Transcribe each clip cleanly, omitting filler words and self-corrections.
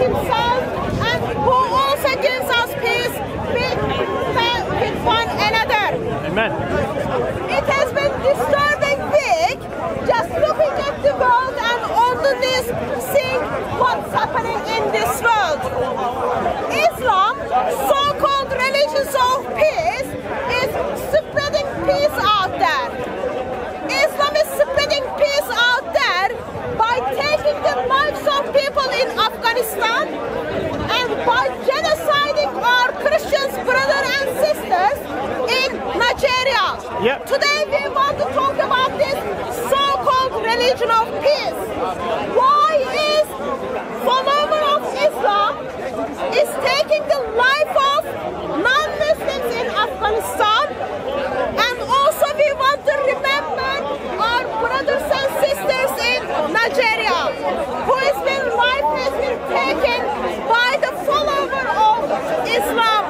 himself and who also gives us peace with one another. Amen. It has been disturbing week just looking at the world and on the news seeing what's happening in this world. Islam, so-called religions of peace, is spreading peace out there. Islam is spreading peace out there by taking the lives of people in Afghanistan and by genociding our Christian brothers and sisters in Nigeria. Yep. Today we want to talk about this so-called religion of peace. Why is follower of Islam is taking the life of non-Muslims in Afghanistan, and also we want to remember our brothers and sisters in Nigeria whose life has been taken by the follower of Islam.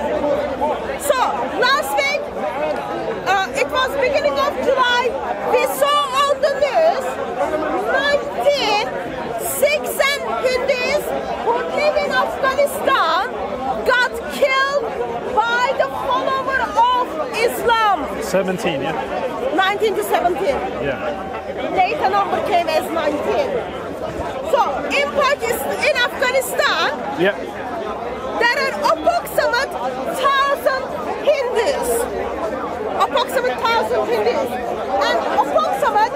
So last week, it was beginning of July, we saw on the news 19 Sikhs and Hindus who live in Afghanistan got killed by the follower of Islam. 17, yeah? 19 to 17. Yeah. Later number came as 19. So in Pakistan, in Afghanistan, Yeah. there are approximate 1,000 Hindus. Approximate 1,000 Hindus. And approximate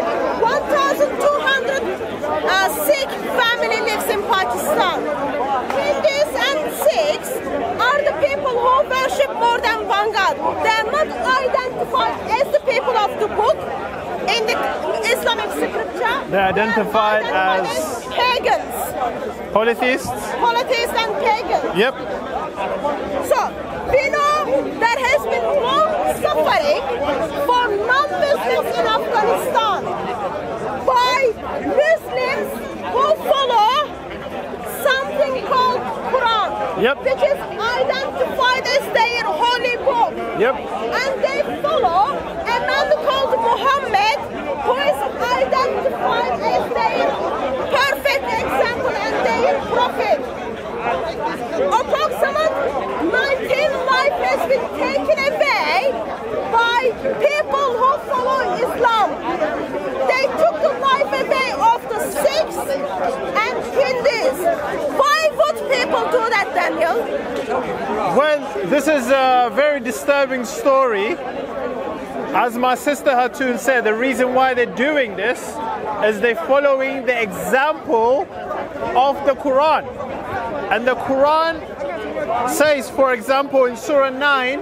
1,200 Sikh family lives in Pakistan. Hindus and Sikhs are the people who worship more than one God. They are not identified as the people of the book in the Islamic scripture. They're identified as pagans. Polytheists? Polytheists and pagans. Yep. So, we know there has been long suffering for non-Muslims in Afghanistan by Muslims who follow something called Quran, Yep. which is identified as their holy book. Yep. And they follow a man called Muhammad, who is identified as their perfect example and their prophet. Approximately 19 lives has been taken away by people who follow Islam. They took the life away of the Sikhs and Hindus. Why would people do that, Daniel? Well, this is a very disturbing story. As my sister Hatun said, the reason why they're doing this is they're following the example of the Quran. And the Quran says, for example, in Surah 9,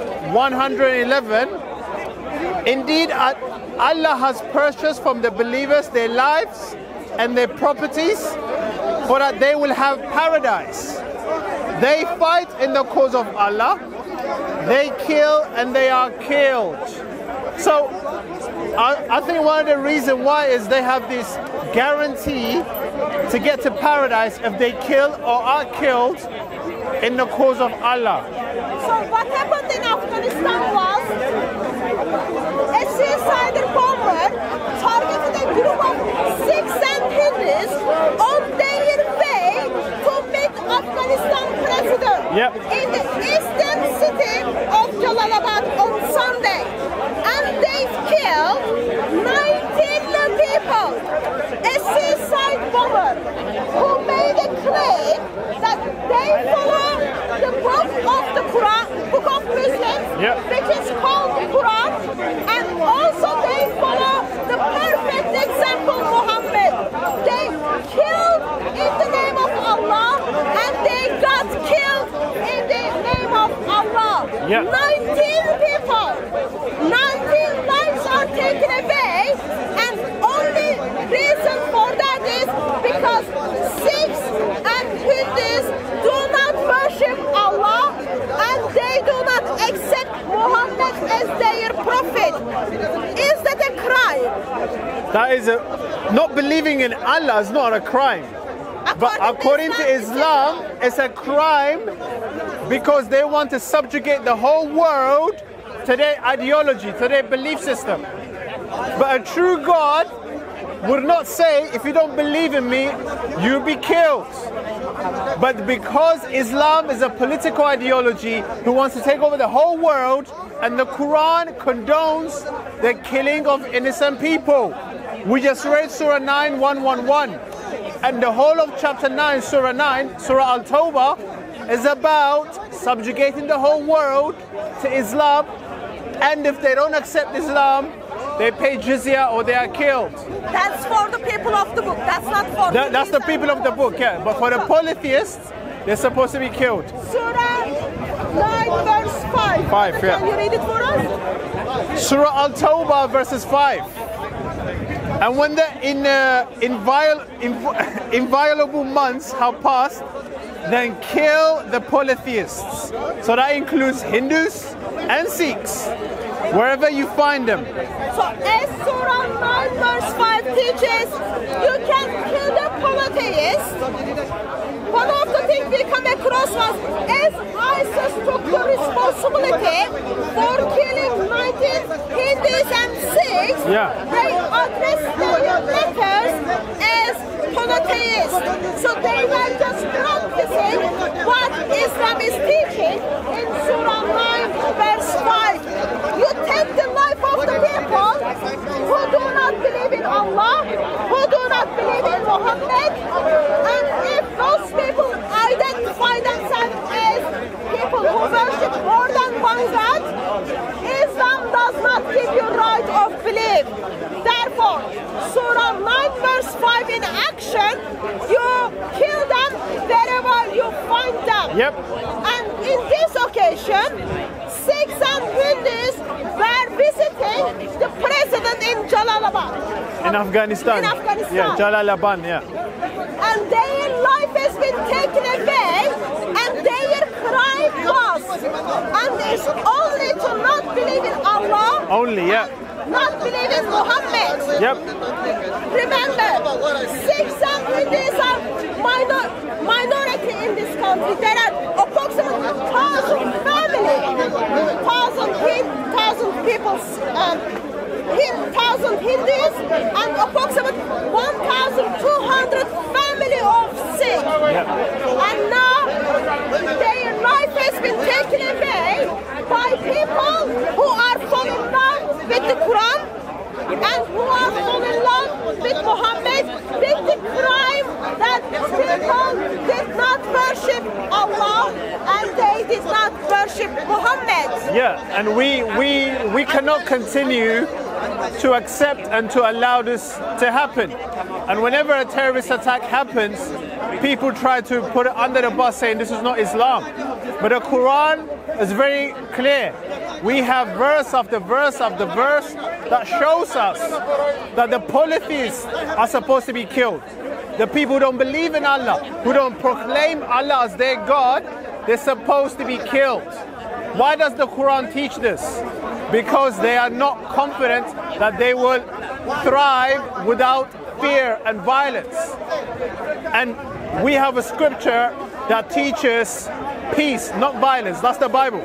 111, indeed Allah has purchased from the believers their lives and their properties for that they will have paradise. They fight in the cause of Allah, they kill and they are killed. So I think one of the reasons why is they have this guarantee to get to paradise if they kill or are killed in the cause of Allah. So what happened in Afghanistan was a suicidal bomber targeted a group of Sikhs and Hindus on their way to meet Afghanistan president in the eastern city of Jalalabad on Sunday. And they killed 19 people. A suicide bomber who made a claim that they follow the book of the Quran, book of Muslims, which is called the Quran, and also they follow the perfect example Muhammad. They killed in the name of Allah and they got killed in the name of Allah. 19 people, 19 lives are taken away, and only reason for that is because Sikhs and Hindus do not worship Allah and they do not accept Muhammad as their prophet. Is that a crime? That is not believing in Allah is not a crime. But according to Islam, it's a crime because they want to subjugate the whole world to their ideology, to their belief system. But a true God would not say, if you don't believe in me, you'll be killed. But because Islam is a political ideology who wants to take over the whole world, and the Quran condones the killing of innocent people. We just read Surah 9, 111. And the whole of chapter 9, Surah 9, Surah Al-Tawbah, is about subjugating the whole world to Islam. And if they don't accept Islam, they pay jizya or they are killed. That's for the people of the book. That's not for That's the people of the book, yeah. But for the polytheists, they're supposed to be killed. Surah 9 verse 5. 5, yeah. Can you read it for us? Surah Al-Tawbah verses 5. And when the inviolable months have passed, then kill the polytheists. So that includes Hindus and Sikhs, wherever you find them. So as Surah 9 verse 5 teaches, you can kill the polytheists. One of the things we come across was, as ISIS took the responsibility for killing 19 Hindus and Sikhs, they addressed their letters as polytheists. So they were just practicing what Islam is teaching in Surah 9 verse 5. You take the life of the people who do not believe in Allah, who do not believe in Muhammad, and if those people identify themselves as people who worship more than one God, Islam does not give you right of belief. Therefore, Surah 9 verse 5 in action, you kill them wherever you find them. Yep. And in this occasion, Sikhs and Hindus were visiting the president in Jalalabad. In Afghanistan. In Afghanistan. Yeah, Jalalabad, yeah. And their life has been taken away, and their crime was, and it's only to not believe in Allah. Only, yeah. Not believe in Muhammad. Yep. Remember, Sikhs and Hindus are minority in this country. There are approximately 1,000 families, 1,000 people, 1,000 Hindus, and approximately 1,200 family of Sikhs. Yep. And now their life has been taken away by people who are falling in love with the Quran and who are falling in love with Muhammad, with the crime that people did not worship Allah and they did not worship Muhammad. Yeah, and we cannot continue to accept and to allow this to happen. And whenever a terrorist attack happens, people try to put it under the bus saying this is not Islam. But the Quran is very clear. We have verse after verse after verse that shows us that the polytheists are supposed to be killed. The people who don't believe in Allah, who don't proclaim Allah as their God, they're supposed to be killed. Why does the Quran teach this? Because they are not confident that they will thrive without fear and violence. And we have a scripture that teaches peace, not violence. That's the Bible.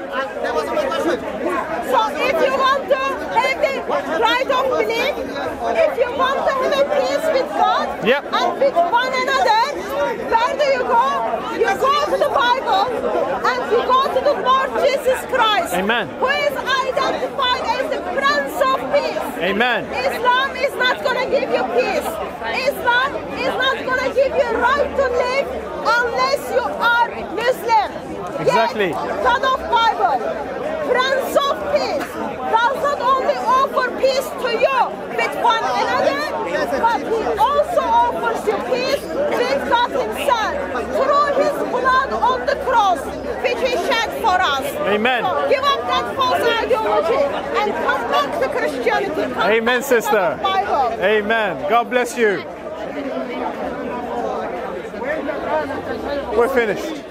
So if you want to have the right of belief, if you want to have a peace with God and with one another, where do you go? You go to the Bible and you go to the Lord Jesus Christ. Amen. Who is identified as the Prince of Peace. Amen. Islam is not going to give you peace. Islam is not going to give you right to live unless you are Muslim. Exactly. Yet, God of Bible, Prince of Peace, does not only offer peace to you with one another, but he also offers you peace with God himself through his blood on the cross, which he shed for us. Amen. So give up that false ideology and come back to Christianity. Come Amen, sister. Bible. Amen. God bless you. We're finished.